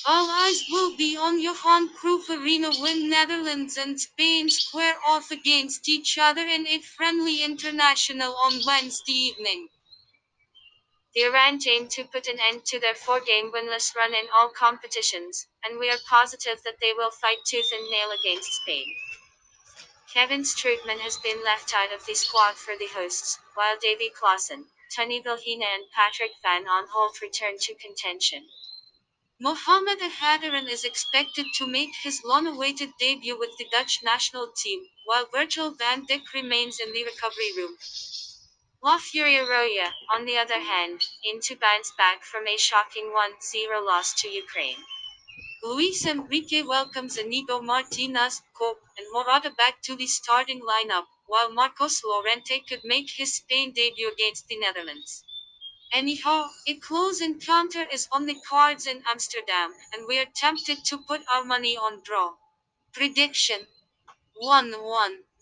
All eyes will be on Johan Cruyff Arena when Netherlands and Spain square off against each other in a friendly international on Wednesday evening. The Orange aim to put an end to their four-game winless run in all competitions, and we are positive that they will fight tooth and nail against Spain. Kevin Strootman has been left out of the squad for the hosts, while Davy Klaassen, Tony Vilhena and Patrick van Aanholt return to contention. Mohamed Ahadaran is expected to make his long-awaited debut with the Dutch national team, while Virgil van Dijk remains in the recovery room. La Furia Roya, on the other hand, aim to bounce back from a shocking 1-0 loss to Ukraine. Luis Enrique welcomes Inigo Martinez, Cope, and Morata back to the starting lineup, while Marcos Llorente could make his Spain debut against the Netherlands. Anyhow, a close encounter is on the cards in Amsterdam, and we are tempted to put our money on draw. Prediction 1-1.